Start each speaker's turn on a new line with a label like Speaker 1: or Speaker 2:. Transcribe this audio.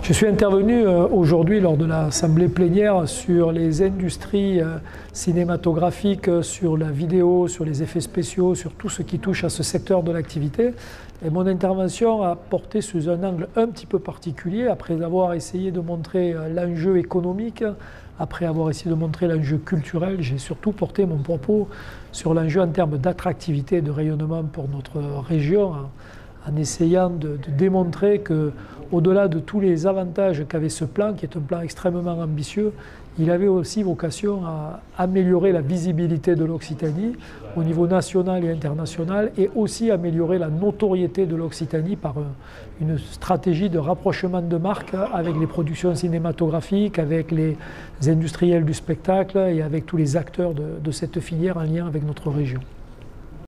Speaker 1: Je suis intervenu aujourd'hui lors de l'assemblée plénière sur les industries cinématographiques, sur la vidéo, sur les effets spéciaux, sur tout ce qui touche à ce secteur de l'activité. Et mon intervention a porté sous un angle un petit peu particulier, après avoir essayé de montrer l'enjeu économique, après avoir essayé de montrer l'enjeu culturel. J'ai surtout porté mon propos sur l'enjeu en termes d'attractivité et de rayonnement pour notre région, en essayant de démontrer qu'au-delà de tous les avantages qu'avait ce plan, qui est un plan extrêmement ambitieux, il avait aussi vocation à améliorer la visibilité de l'Occitanie au niveau national et international, et aussi améliorer la notoriété de l'Occitanie par une stratégie de rapprochement de marque avec les productions cinématographiques, avec les industriels du spectacle et avec tous les acteurs de cette filière en lien avec notre région.